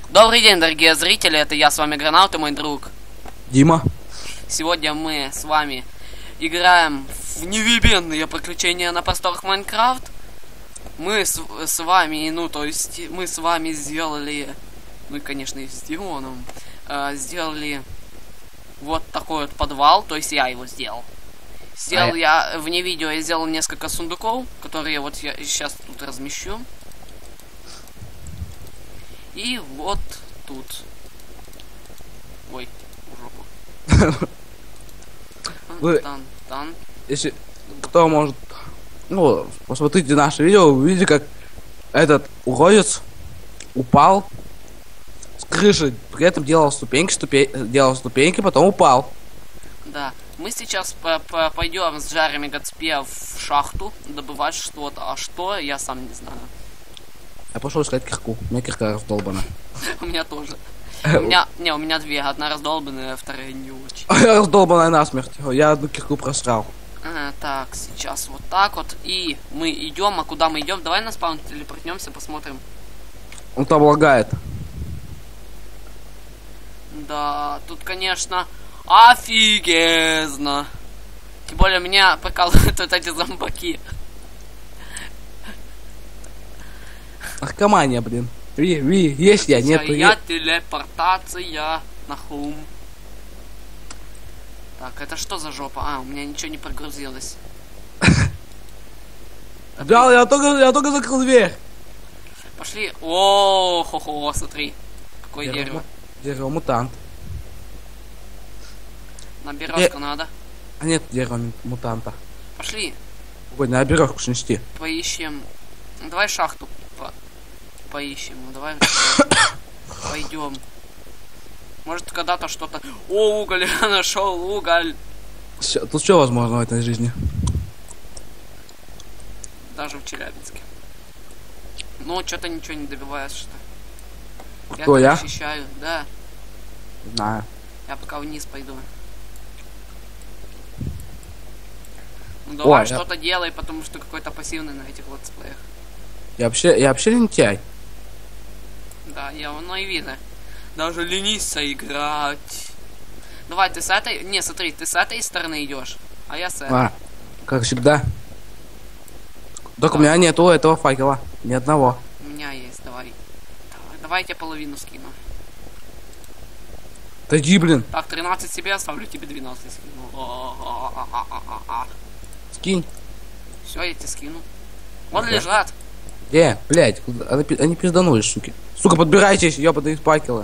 Добрый день, дорогие зрители, это я, с вами Гранаут и мой друг Дима. Сегодня мы с вами играем в невиданные приключения на просторах Майнкрафт. Мы с вами, мы с вами сделали, ну и конечно и с Дионом, сделали вот такой вот подвал, то есть я его сделал. Я вне видео я сделал несколько сундуков, которые вот я сейчас тут размещу. И вот тут. Ой, в жопу. Если кто может, посмотрите наше видео, увидите, как этот уродец упал с крыши, при этом делал ступеньки, потом упал. Да, мы сейчас пойдем с Жарами Готспе в шахту добывать что-то, а что, я сам не знаю. Я пошел искать кирку, у меня кирка раздолбана. У меня тоже. У меня две, одна раздолбанная, вторая не очень. Раздолбанная насмерть, я одну кирку просрал. Так, сейчас вот так вот, и мы идем, а куда мы идем? Давай на спаун телепортнемся, посмотрим. Он там лагает. Да, тут, конечно, офигезно. Тем более меня прикалывают вот эти зомбаки. Наркомания, блин. Есть я, нет. Я телепортация на хум. Так, это что за жопа? У меня ничего не прогрузилось. Да, я только закрыл дверь. Пошли. О, хо-хо, смотри. Какое дерево. Дерево мутант. На березку надо. А нет дерева мутанта. Пошли. Ой, на березку снести. Поищем. Давай шахту поищем. Давай пойдем. Может когда-то что-то. О, уголь, я нашел уголь. Тут что возможно в этой жизни? Даже в Челябинске. Ну, что-то ничего не добиваешь, что. Кто я? Защищаю, да. Знаю. Я пока вниз пойду. Ну давай что-то делай, потому что какой-то пассивный на этих летсплеях. Я вообще лентяй. Да, оно и видно. Даже ленишься играть. Давай, ты с этой... Не, смотри, ты с этой стороны идешь, а я с этой. Как всегда. Только у меня нету этого факела. Ни одного. У меня есть, давай. Давай я тебе половину скину. Да иди, блин. Так, 13 себе оставлю, тебе 12 скину. Скинь. Все, я тебе скину. Вон лежат. Где? Блять, они пизданули, суки. Сука, подбирайтесь, ёбаные факелы.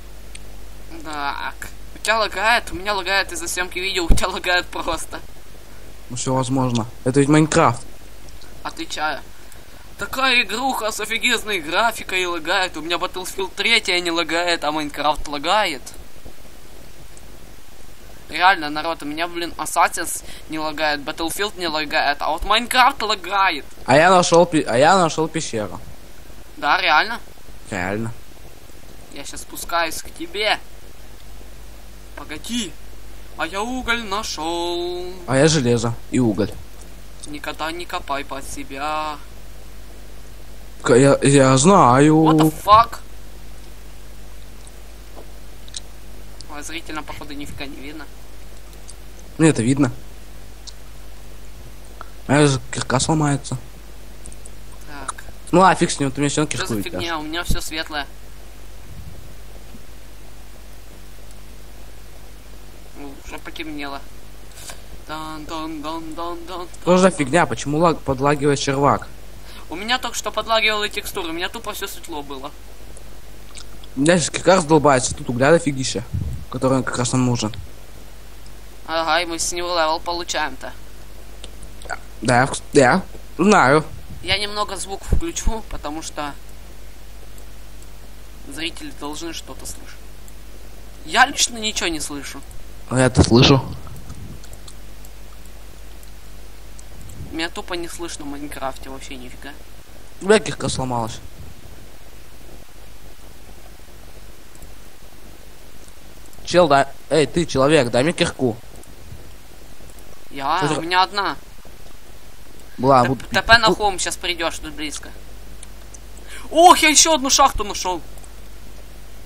Так. У тебя лагает, у меня лагает из-за съемки видео, у тебя лагает просто. Ну все возможно. Это ведь Майнкрафт. Отвечаю. Такая игруха с офигезной графикой и лагает. У меня Battlefield 3 не лагает, а Майнкрафт лагает. Реально, народ, у меня, блин, Assassin's не лагает, Battlefield не лагает, а вот Майнкрафт лагает. А я нашел пещеру. Да, реально? Реально. Я сейчас спускаюсь к тебе. Погоди. А я уголь нашел. А я железо и уголь. Никогда не копай под себя. Я знаю. What the fuck? Ой, зрительно, походу, нифига не видно. Мне это видно. А же кирка сломается. Так. Ну фиг с ним, ты мне все кирку. Что за фигня? У меня все светлое. Уже потемнело. Что за фигня? Почему подлагивает червак? У меня только что подлагивала текстуры, у меня тупо все светло было. У меня сейчас кирка раздолбается, тут угля дофигища, который как раз нам нужен. Ага, и мы с него левел получаем-то. Да, знаю. Я немного звук включу, потому что зрители должны что-то слышать. Я лично ничего не слышу. А я-то слышу. Меня тупо не слышно в Майнкрафте вообще нифига. У меня кирка сломалась. Чел, да. Эй, ты, человек, дай мне кирку. У меня одна. ТП на хом, сейчас придешь, тут близко. Ох, я еще одну шахту нашел.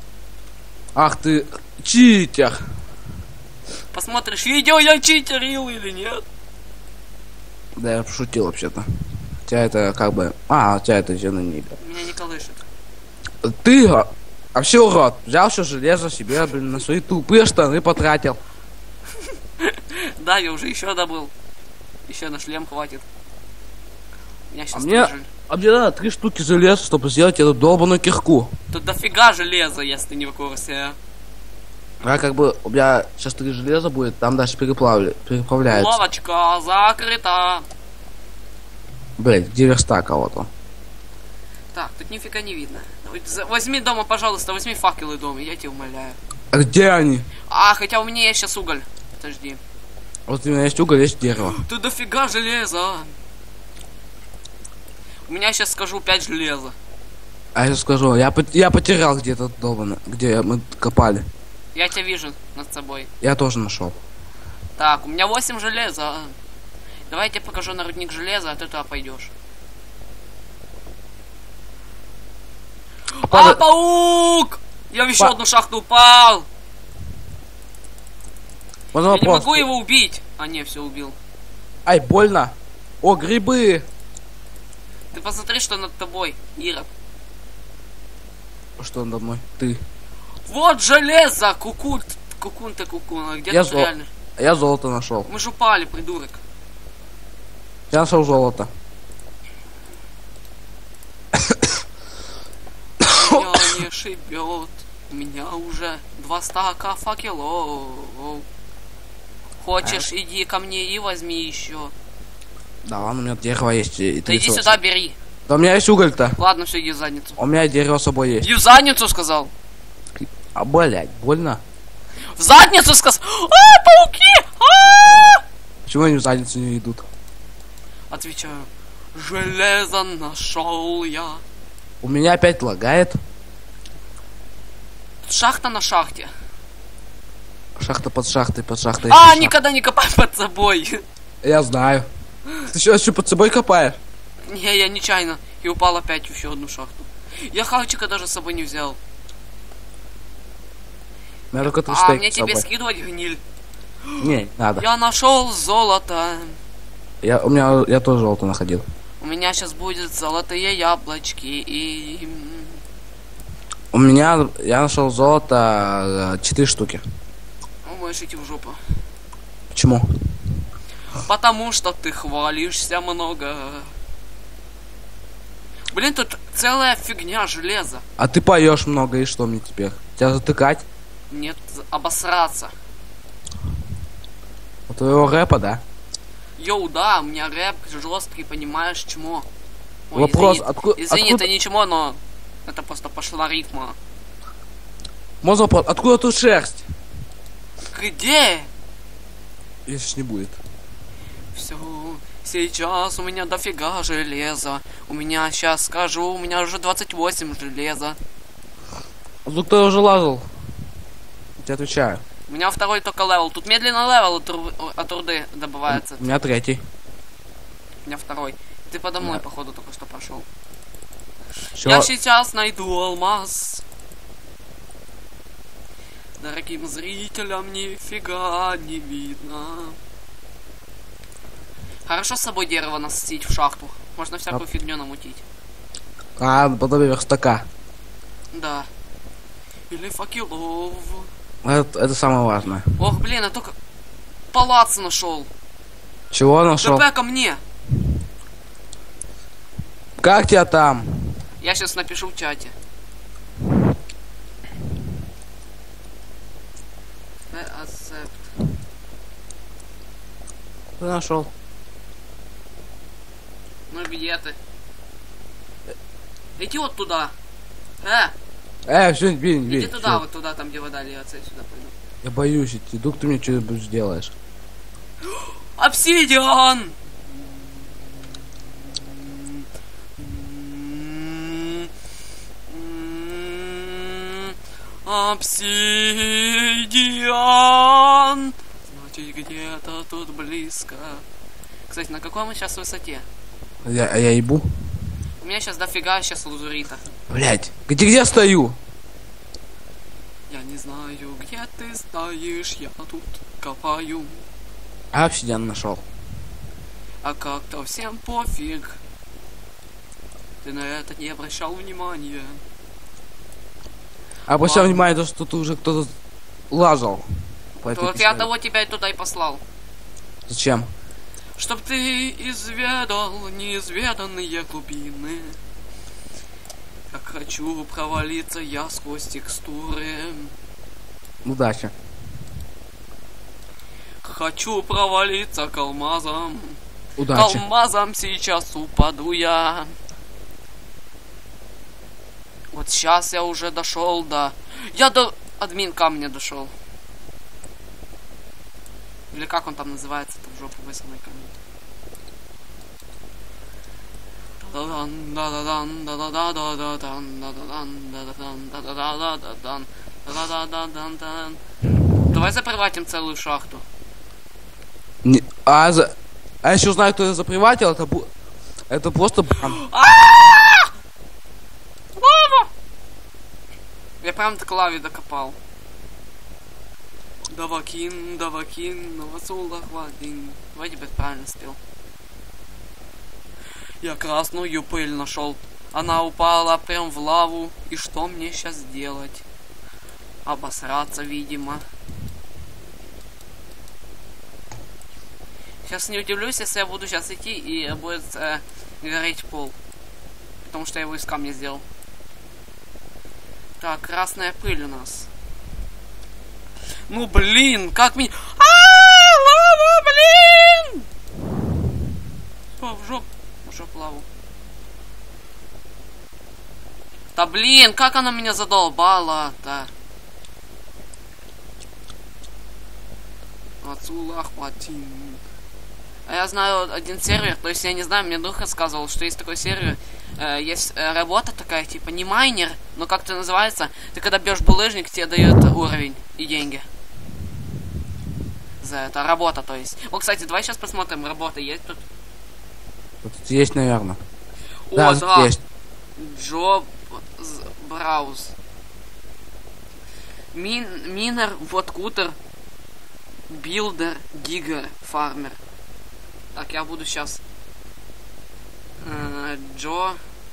Ах ты, читер. Посмотришь видео, я читерил или нет? Да, я пошутил вообще-то. Тебя это как бы... у тебя это еще на небе. Меня не колышет. Ты вообще урод. Взял все железо себе, блин, на свои тупые штаны потратил. Да, я уже еще добыл. Еще на шлем хватит. Меня сейчас А мне надо 3 штуки железа, чтобы сделать эту долбаную кирку. Тут дофига железа, если ты не в курсе. А как бы у меня сейчас 3 железа будет, там дальше переправляется. Лавочка закрыта. Блять, где верстак, вот он. Так, тут нифига не видно. Возьми дома, пожалуйста, возьми факелы дома, я тебя умоляю. А где они? Хотя у меня есть сейчас уголь. Подожди. Вот у меня есть уголь, есть дерево. Тут дофига железа. У меня сейчас, скажу, 5 железа. А я скажу, я потерял где-то долбано, где мы копали. Я тебя вижу над собой. Я тоже нашел. Так, у меня 8 железа. Давай я тебе покажу на рудник железа, а ты туда пойдешь. Паук! Я в еще одну шахту упал. Можно Я вопрос? не могу его убить. А, не, все убил. Ай, больно. О, грибы. Ты посмотри, что над тобой, Ира. Что надо мной? Ты. Вот железо! Кукун ты кукун. А где Я тут реально? Я золото нашел. Мы же упали, придурок. Я нашел золото. Меня не шибет. У меня уже 2 стака факелов. Хочешь, иди ко мне и возьми еще. Да ладно, у меня дерево есть. И Да иди сюда, бери. Да у меня есть уголь-то. Ладно, все, иди в задницу. У меня дерево с собой есть. Иди в задницу, сказал. А, блять, больно. В задницу сказал. Пауки! Почему они в задницу не идут? Отвечаю. Железо нашел я. У меня опять лагает. Тут шахта на шахте. Шахта под шахтой, под шахтой. Никогда не копай под собой. Я знаю. Ты что под собой копаешь? Не, я нечаянно. И упал опять в еще одну шахту. Я хавчика даже с собой не взял. У меня только 3 стейка мне с тебе собой. скидывать гниль? Не, надо. Я нашел золото. Я тоже золото находил. У меня сейчас будет золотые яблочки и... Я нашел золото 4 штуки. Можешь идти в жопу. Почему? Потому что ты хвалишься много. Блин, тут целая фигня железа. А ты поешь много, и что мне теперь? Тебя затыкать? Нет, обосраться. У твоего рэпа, да? Йоу, да, у меня рэп жесткий, понимаешь, чмо. Ой, Вопрос, извини, это не чмо, но это просто пошла рифма. Можно вопрос, откуда тут шерсть? Где? Если не будет. Все, сейчас у меня дофига железа. У меня, сейчас скажу, у меня уже 28 железа. А тут кто уже лазал? Я тебе отвечаю. У меня второй только левел. Тут медленно левел от руды добывается. У меня 3. У меня второй. Ты подо мной, походу, только что прошел. Всё. Я сейчас найду алмаз. Дорогим зрителям нифига не видно. Хорошо с собой дерево насадить в шахту. Можно всякую фигню намутить. Подобие верстака. Да. Или факелов. Это самое важное. Ох, блин, я только палац нашел. Чего нашел? ТП ко мне. Как тебя там? Я сейчас напишу в чате. Accept. Ты нашел? Ну где ты? Иди вот туда. Все, не Иди туда, вот туда, там где вода льется, я сюда пойду. Я боюсь идти. Вдруг ты мне что-нибудь сделаешь. Обсидиан! Обсидиан! Значит, где-то тут близко. Кстати, на какой мы сейчас высоте? Я ебу. У меня сейчас дофига сейчас лазурита. Блять, где я стою? Я не знаю, где ты стоишь, я тут копаю. А обсидиан нашел. А как-то всем пофиг. Ты на это не обращал внимания. Обращал Ладно. внимание, что тут уже кто-то лазал. По этой Вот я пещере. того тебя и туда и послал. Зачем? Чтоб ты изведал неизведанные глубины. Как хочу провалиться я сквозь текстуры. Удачи. Хочу провалиться к алмазам. К Удачи. алмазам сейчас упаду я. Вот сейчас я уже дошел до... Я до админ камня дошел. Или как он там называется, это в жопу возьмой камень. Давай заприватим целую шахту. А я еще знаю, кто это заприватил, это просто... Лава! Я прям до клави докопал. Давакин, Новосула, хватин. Вроде бы правильно спел. Я красную пыль нашел. Она упала прям в лаву. И что мне сейчас делать? Обосраться, видимо. Сейчас не удивлюсь, если я буду сейчас идти и будет гореть пол. Потому что я его из камня сделал. Так, красная пыль у нас. Ну блин, как меня... Лава, блин! О, в жопу лаву. Да блин, как она меня задолбала-то? Отсюда хватит. А я знаю один сервер, то есть я не знаю, мне друг рассказывал, что есть такой сервер, есть работа такая, типа не майнер, но как-то называется, ты когда бьешь булыжник, тебе дают уровень и деньги. За это работа, то есть. Вот, кстати, давай сейчас посмотрим, работа есть тут. Тут есть, наверное. О, Да, да. есть. Джоб брауз. Минер, вот кутер. Билдер, гигер, фармер. Так, я буду сейчас. Джо.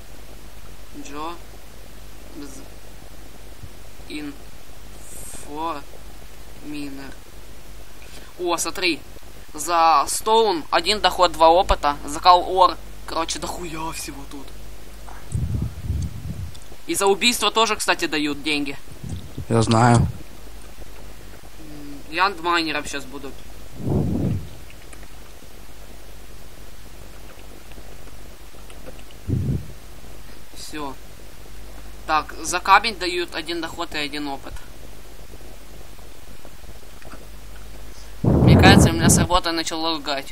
Инфо. Минер. О, смотри. За стоун 1 доход, 2 опыта. За кал-ор. Короче, дохуя всего тут. И за убийство тоже, кстати, дают деньги. Я знаю. Яндмайнером сейчас будут. Все. Так, за камень дают 1 доход и 1 опыт. Мне кажется, у меня с работы начало лагать.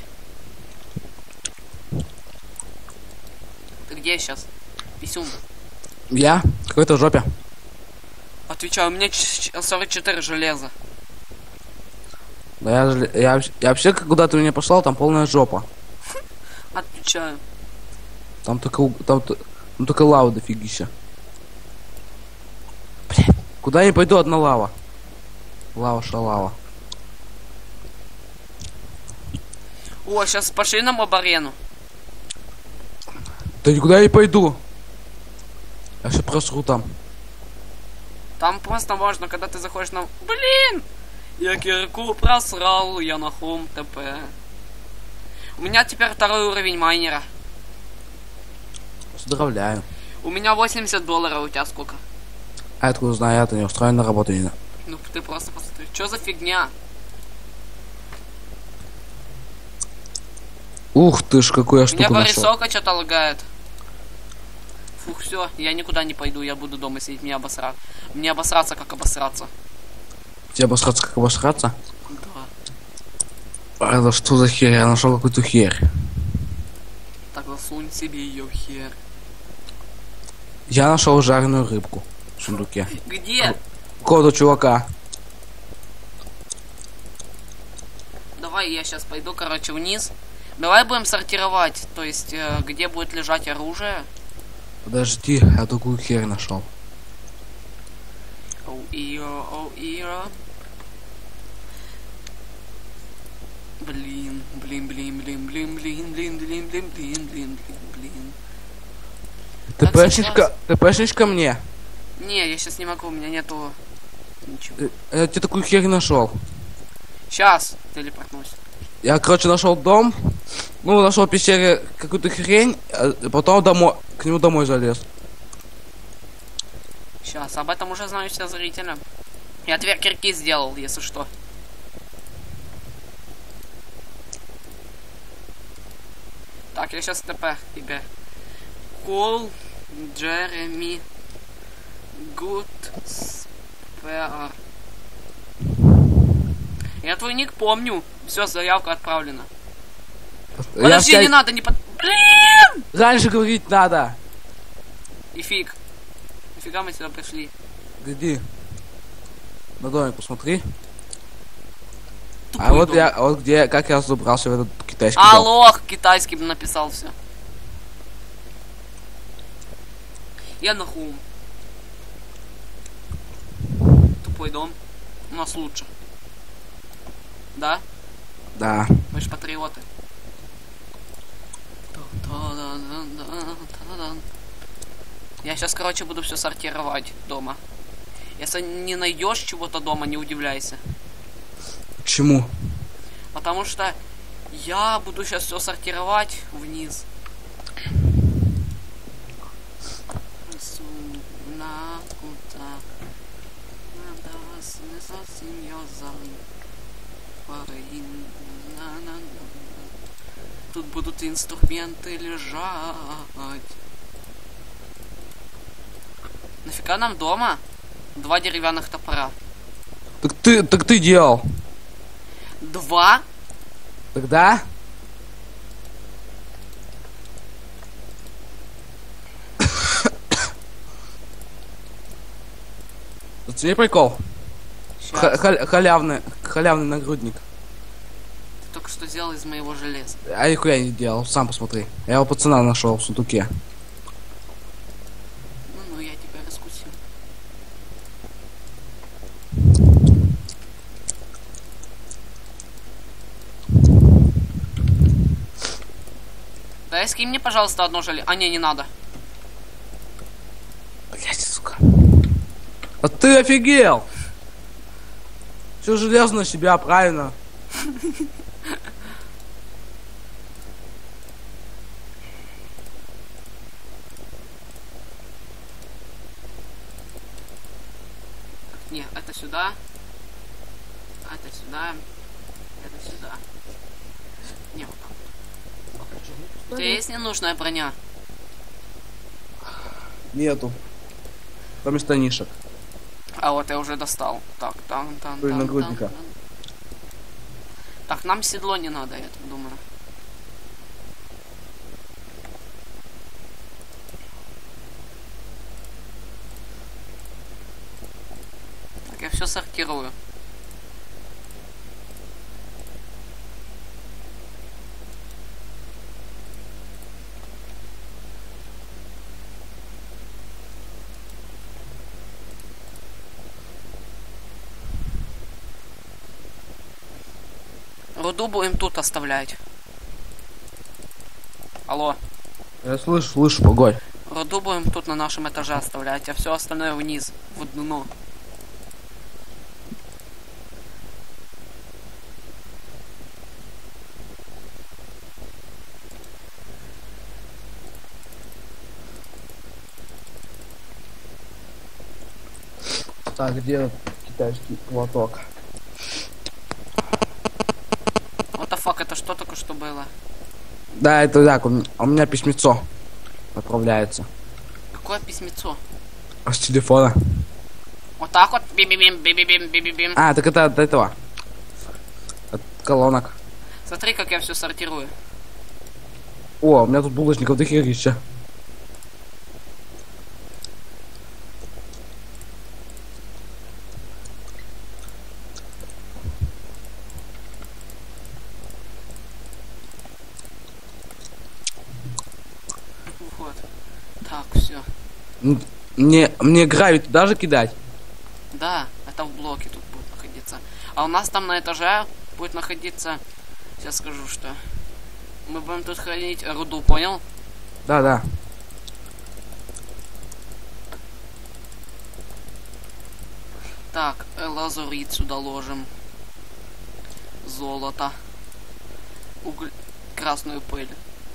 Ты где сейчас? Писюн. Я? В какой-то жопе. Отвечаю, у меня 44 железа. Да я вообще, куда ты меня послал, там полная жопа. Отвечаю. Там только лава дофигища. Блин, куда я пойду, одна лава. Лава, шалава. О, сейчас пошли на моб-арену. Да никуда я не пойду. Я все просру там. Там просто можно, когда ты заходишь на... Блин! Я кирку просрал, я на хом ТП. У меня теперь 2-й уровень майнера. Поздравляю. У меня $80, у тебя сколько? А я откуда знаю, я-то не устроен на работу. Ну ты просто посмотри. Что за фигня? Ух ты ж, какую я Меня штуку нашел. Борисока что-то лагает. Фух, все, я никуда не пойду, я буду дома сидеть, мне обосраться. Мне обосраться, как обосраться. Тебе обосраться, как обосраться? Да. А это что за херь? Я нашел какую-то херь. Так засунь себе ее в хер. Я нашел жареную рыбку в сундуке. Где? Коду чувака. Давай я сейчас пойду, короче, вниз. Давай будем сортировать, то есть, где будет лежать оружие. Подожди, я такую херь нашел. Ира. Блин. ТПшечка мне. Не, я сейчас не могу, у меня нету ничего. Я тебе такую херь нашел. Сейчас телепортнусь. Я, короче, нашел дом. Ну, нашел в пещере какую-то хрень, а потом домой, к нему домой залез. Сейчас, об этом уже знаю все зрители. Я дверь кирки сделал, если что. Так, я сейчас ТП тебе. Кол, Джереми, Гуд, Спер. Я твой ник помню. Все, заявка отправлена. Подожди, не надо, не под... Блин! Раньше говорить надо. И фиг. Нифига мы сюда пришли. Иди. На домик посмотри. Тупой А вот дом. я, вот где, как я забрался в этот китайский дом. Алло, китайский написал все. Я на хум. Тупой дом. У нас лучше. Да? Да. Мы ж патриоты. Я сейчас, короче, буду все сортировать дома. Если не найдешь чего-то дома, не удивляйся. Почему? Потому что я буду сейчас все сортировать вниз. Тут будут инструменты лежать. Нафига нам дома 2 деревянных топора? Так ты делал. 2? Тогда? Зацени прикол. Халявный нагрудник. Ты только что сделал из моего железа. А нихуя не делал, сам посмотри. Я его пацана нашел в сундуке. Ну, я тебя раскусил. Да, скинь мне, пожалуйста, одно железо. А, не надо. Блять, сука. А ты офигел! Все железо на себя, правильно? Не, это сюда. Это сюда. Это сюда. Не, вот так. У тебя есть ненужная броня? Нету. Кроме станишек. А вот я уже достал. Так, там. Нагрудника. Так, нам седло не надо, я так думаю. Так, я все сортирую. Руду будем тут оставлять. Алло. Я слышу, погодь. Руду будем тут на нашем этаже оставлять, а все остальное вниз, в дно. Так, где китайский платок? What the fuck, это что только что было? Да, это так, у меня письмецо отправляется. Какое письмецо? С телефона. Вот так вот, би-би-бим, би-би-бим, би-би-бим. А, так это от этого. От колонок. Смотри, как я все сортирую. О, у меня тут булочников дохерища. Вот. Так, все. Мне гравити даже кидать? Да, это в блоке тут будет находиться. А у нас там на этаже будет находиться... Сейчас скажу, что... Мы будем тут хранить руду, понял? Да. Так, лазурит сюда ложим. Золото. Уголь... Красную пыль.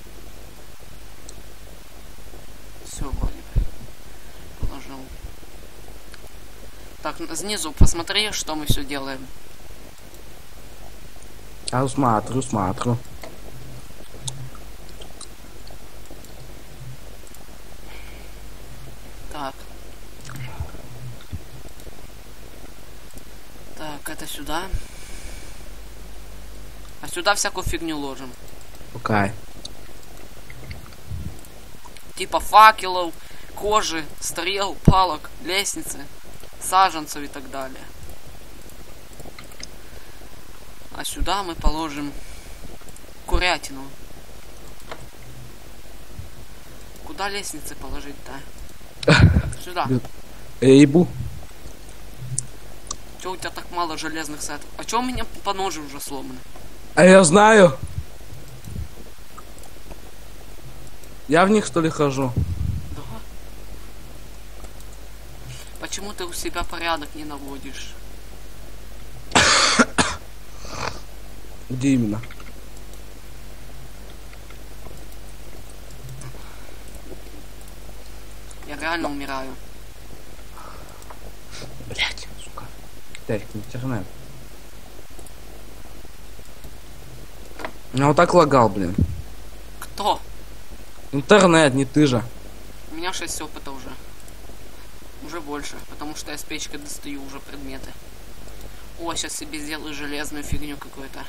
Все вроде бы. Положил. Так, снизу посмотри, что мы все делаем. Я смотрю. Так. Так, это сюда. А сюда всякую фигню ложим. Окей. Типа факелов, кожи, стрел, палок, лестницы, саженцев и так далее. А сюда мы положим курятину. Куда лестницы положить-то? Сюда. Эйбу. Чё у тебя так мало железных сетов? А чё у меня по ножу уже сломаны? А я знаю. Я в них что ли хожу? Да. Почему ты у себя порядок не наводишь? Где именно? Я реально умираю. Блять, сука. Опять интернет. Я вот так лагал, блин. Кто? Интернет, не ты же. У меня 6 опыта уже. Уже больше, потому что я с печкой достаю уже предметы. О, сейчас себе сделаю железную фигню какую-то.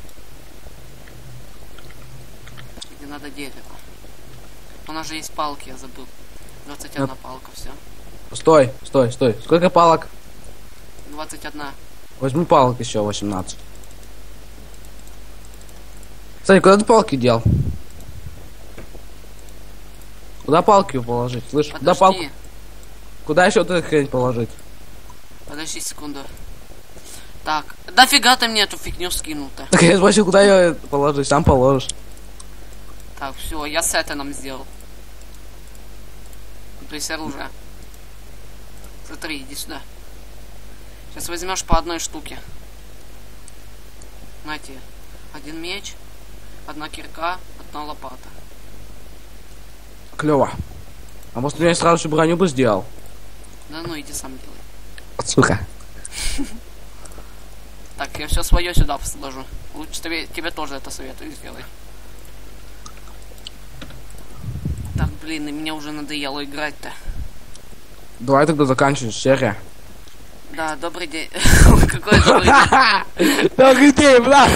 Где надо дерево. У нас же есть палки, я забыл. 21 палка, все. Стой. Сколько палок? 21. Возьми палок еще 18. Кстати, куда ты палки дел? Куда палки положить? Слышь, Подожди. куда палку? Куда еще эту хрень положить? Подожди секунду. Так, дофига ты мне эту фигню скинул-то? Так я спросил, куда ее положить, сам положишь. Так, все, я сеты нам сделал. То есть оружие. Смотри, иди сюда. Сейчас возьмешь по одной штуке. На тебе. Один меч, одна кирка, одна лопата. Клево. А может я сразу всю броню бы сделал? Да ну иди сам делай. Сука. Так, я все свое сюда сложу. Лучше тебе тоже это советую сделать. Так, блин, и мне уже надоело играть-то. Давай тогда заканчиваем серия. Да, добрый день. Какой добрый день? Добрый день, брат.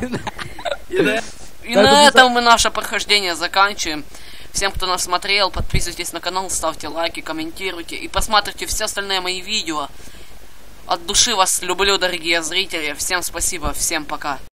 И на этом мы наше прохождение заканчиваем. Всем, кто нас смотрел, подписывайтесь на канал, ставьте лайки, комментируйте и посмотрите все остальные мои видео. От души вас люблю, дорогие зрители. Всем спасибо, всем пока.